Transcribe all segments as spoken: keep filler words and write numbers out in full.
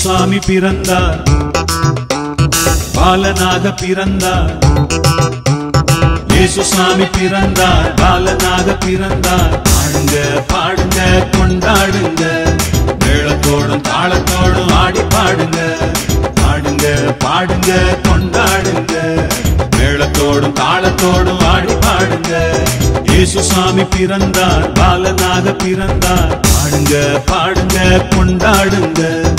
இயேசுசாமி பிறந்தார், பாலனாக பிறந்தார். இயேசுசாமி பிறந்தார், பாலனாக பிறந்தார். பாடுங்க பாடுங்க கொண்டாடுங்க, மேளத்தோடும் தாளத்தோடும் ஆடி பாடுங்க. பாடுங்க பாடுங்க கொண்டாடுங்க, மேளத்தோடும் தாளத்தோடும் ஆடி பாடுங்க. இயேசுசாமி பிறந்தார், பாலனாக பிறந்தார். பாடுங்க பாடுங்க கொண்டாடுங்க.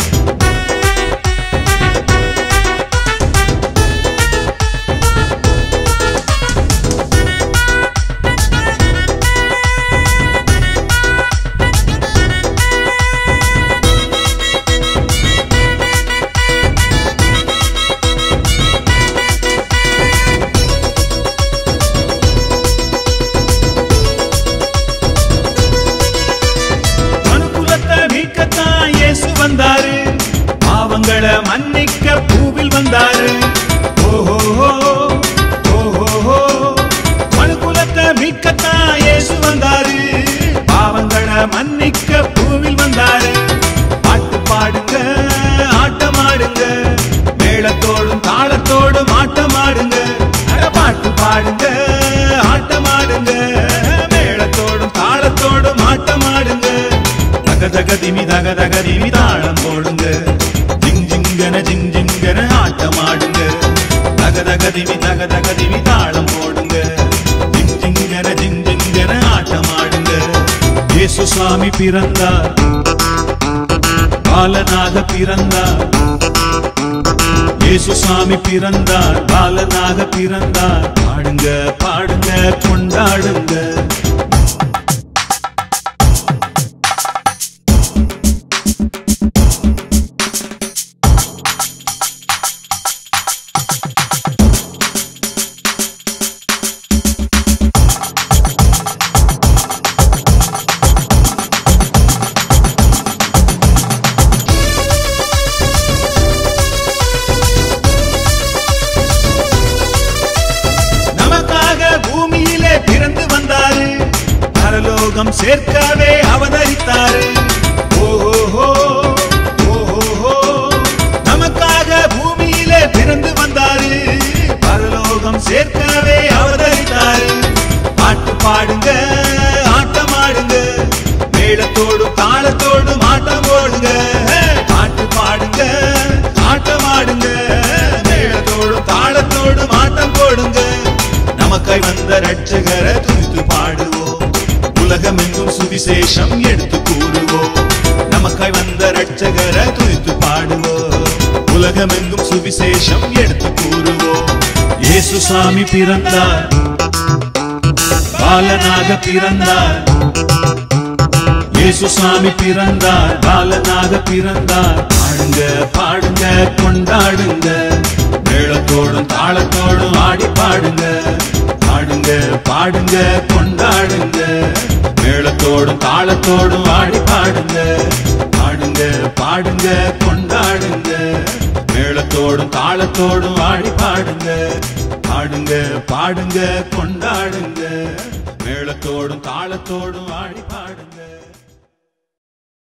வந்தாரு, பாவங்களை மன்னிக்க பூவில் வந்தாரு. ஓஹோ ஓஹோ, மனுக்குலத்தை மீட்கத்தான் இயேசு வந்தாரு, பாவங்களை மன்னிக்க பூவில் வந்தாரு. பாட்டு பாடுங்க ஆட்டமாடுங்க, மேளத்தோடும் தாளத்தோடும் ஆட்டமாடுங்க. பாட்டு பாடுங்க ஆட்டமாடுங்க, மேளத்தோடும் தாளத்தோடும் ஆட்டமாடுங்க. தகதகதிமி தகதகதிமி தாளம் போடுங்க, ஜிங் ஜிங்கன ஜிங் ஜிங்கன ஆட்டமாடுங்க. தகதகதிமி தகதகதிமி தாளம் போடுங்க, ஜிங் ஜிங்கன ஜிங் ஜிங்கன ஆட்டமாடுங்க. இயேசுசாமி பிறந்தார், பாலனாக பிறந்தார். இயேசுசாமி பிறந்தார், பாலனாக பிறந்தார். பாடுங்க பாடுங்க கொண்டாடுங்க. பிறந்து வந்தாரு, பரலோகம் சேர்க்கவே அவதரித்தாரு. ஓஹோ ஓஹோ, நமக்காக பூமியிலே பிறந்து வந்தாரு, பரலோகம் சேர்க்கவே அவதரித்தாரு. பாட்டு பாடுங்க ஆட்டமாடுங்க, மேளத்தோடும் தாளத்தோடும் ஆட்டம் போடுங்க. பாட்டு பாடுங்க ஆட்டமாடுங்க, மேளத்தோடும் தாளத்தோடும் ஆட்டம் போடுங்க. நமக்காய் வந்த ரட்சகரை துதித்து பாடுவோம், உலகமெங்கும் சுவிசேஷம் எடுத்து கூறுவோம். நமக்காய் வந்த ரட்சகரை துதித்து பாடுவோம், உலகமெங்கும் சுவிசேஷம் எடுத்து கூறுவோம். இயேசுசாமி பிறந்தார், பாலனாக பிறந்தார். இயேசுசாமி பிறந்தார், பாலனாக பிறந்தார். பாடுங்க பாடுங்க கொண்டாடுங்க, மேளத்தோடும் தாளத்தோடும் ஆடி பாடுங்க. பாடுங்க பாடுங்க கொண்டாடுங்க, மேளத்தோடும் தாளத்தோடும் ஆடி பாடுங்க. பாடுங்க பாடுங்க கொண்டாடுங்க, மேளத்தோடும் தாளத்தோடும் ஆடி பாடுங்க. பாடுங்க பாடுங்க கொண்டாடுங்க, மேளத்தோடும் தாளத்தோடும் ஆடி பாடுங்க.